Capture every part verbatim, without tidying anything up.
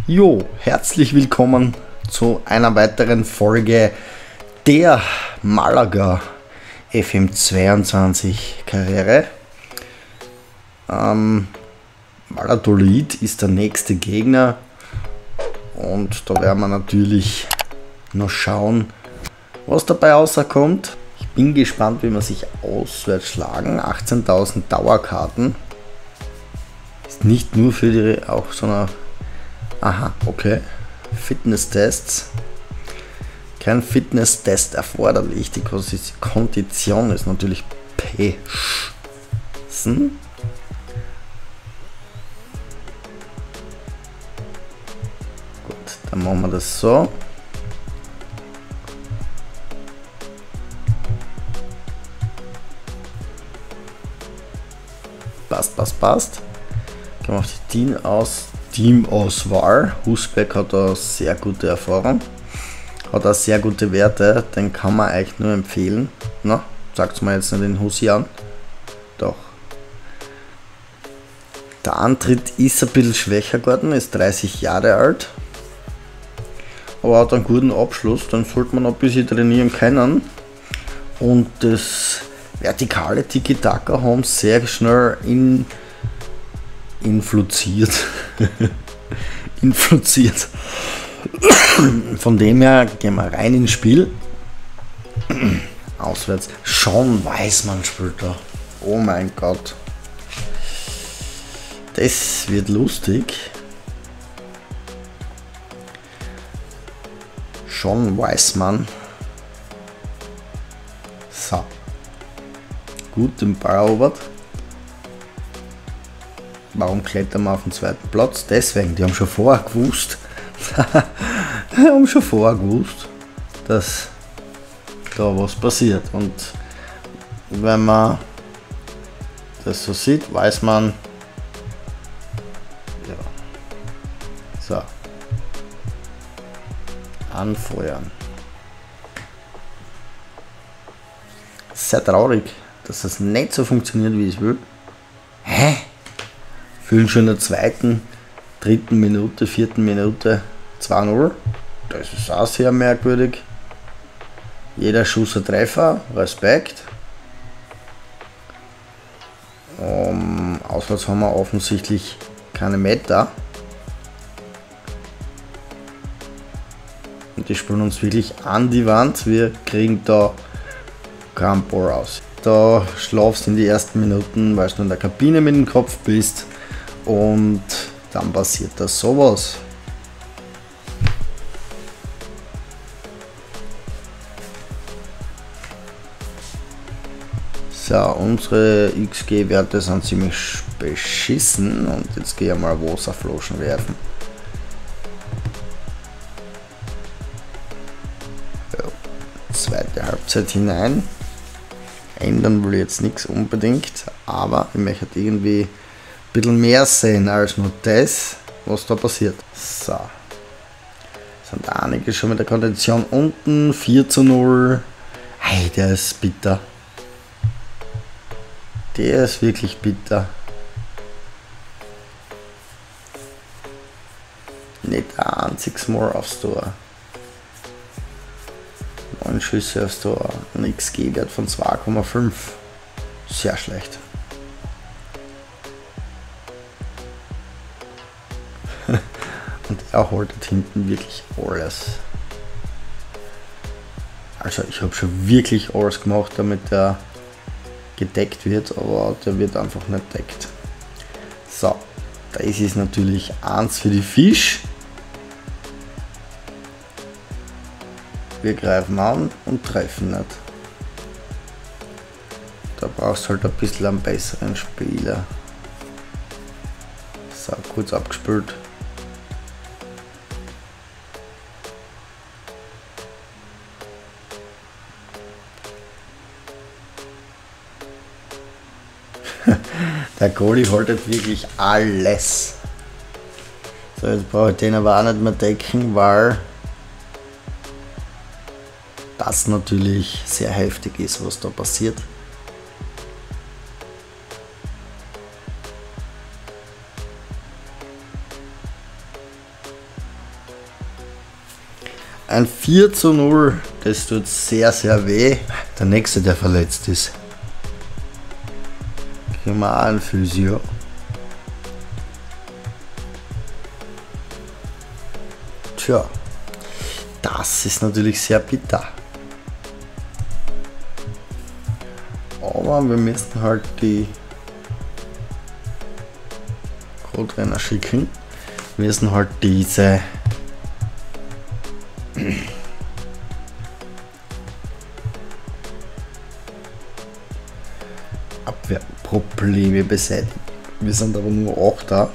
Jo, herzlich willkommen zu einer weiteren Folge der Malaga F M zweiundzwanzig Karriere. Ähm, Valladolid ist der nächste Gegner und da werden wir natürlich noch schauen, was dabei rauskommt. Ich bin gespannt, wie wir sich auswärts schlagen. achtzehntausend Dauerkarten. Ist nicht nur für die, auch so eine, aha, okay, Fitnesstests. Kein Fitnesstest erforderlich. Die Kondition ist natürlich beschissen. Gut, dann machen wir das so. Passt, passt, passt. Gehen wir auf die Team aus, Teamauswahl. Husbeck hat da sehr gute Erfahrung. Hat auch sehr gute Werte. Den kann man eigentlich nur empfehlen. Na, sagt's mir jetzt nicht den Husi an. Doch. Der Antritt ist ein bisschen schwächer geworden, ist dreißig Jahre alt. Aber hat einen guten Abschluss. Dann sollte man noch ein bisschen trainieren können. Und das vertikale Tiki-Taka haben sehr schnell in, influziert. influziert. Von dem her gehen wir rein ins Spiel. Auswärts. Sean Weisman spielt da. Oh mein Gott. Das wird lustig. Sean Weisman. So. Gut den Ball erobert. Warum klettern wir auf den zweiten Platz? Deswegen, die haben schon vorher gewusst. die haben schon vorher gewusst, dass da was passiert. Und wenn man das so sieht, weiß man, ja. So. Anfeuern. Sehr traurig, dass das nicht so funktioniert, wie ich will. Hä? Fühlen schon in der zweiten, dritten Minute, vierten Minute zwei null. Das ist auch sehr merkwürdig. Jeder Schuss ein Treffer, Respekt. Um, auswärts haben wir offensichtlich keine Meter. Und die spielen uns wirklich an die Wand. Wir kriegen da keinen Ball raus. Da schlafst du in die ersten Minuten, weil du in der Kabine mit dem Kopf bist. Und dann passiert das sowas. So, unsere X G-Werte sind ziemlich beschissen und jetzt gehe ich mal Wasserflaschen werfen. Ja, zweite Halbzeit hinein. Ändern will ich jetzt nichts unbedingt, aber ich möchte irgendwie ein bisschen mehr sehen als nur das, was da passiert. So. Sind einige schon mit der Kondition unten. vier zu null. Hey, der ist bitter. Der ist wirklich bitter. Nicht ein einziges Mal aufs Tor. neun Schüsse aufs Tor. Ein X G-Wert von zwei Komma fünf. Sehr schlecht. Und er holt hinten wirklich alles. Also ich habe schon wirklich alles gemacht, damit er gedeckt wird, aber der wird einfach nicht deckt. So, das ist natürlich eins für die Fisch. Wir greifen an und treffen nicht. Da brauchst du halt ein bisschen einen besseren Spieler. So, kurz abgespült. Der Goalie haltet wirklich alles. So, jetzt brauche ich den aber auch nicht mehr decken, weil das natürlich sehr heftig ist, was da passiert. Ein vier zu null, das tut sehr, sehr weh. Der nächste, der verletzt ist. Gehen wir auch ein Physio. Tja, das ist natürlich sehr bitter. Aber wir müssen halt die Co-Trainer schicken. Wir müssen halt diese Abwehrprobleme beseitigen. Wir sind aber nur Achter.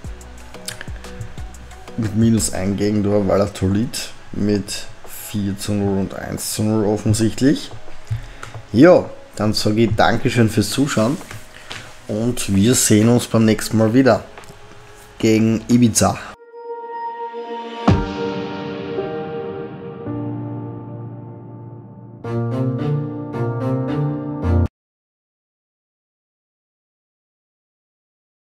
Mit minus ein Gegentor Valladolid mit vier zu null und eins zu null offensichtlich. Ja, dann sage ich Dankeschön fürs Zuschauen und wir sehen uns beim nächsten Mal wieder gegen Ibiza. Thank you.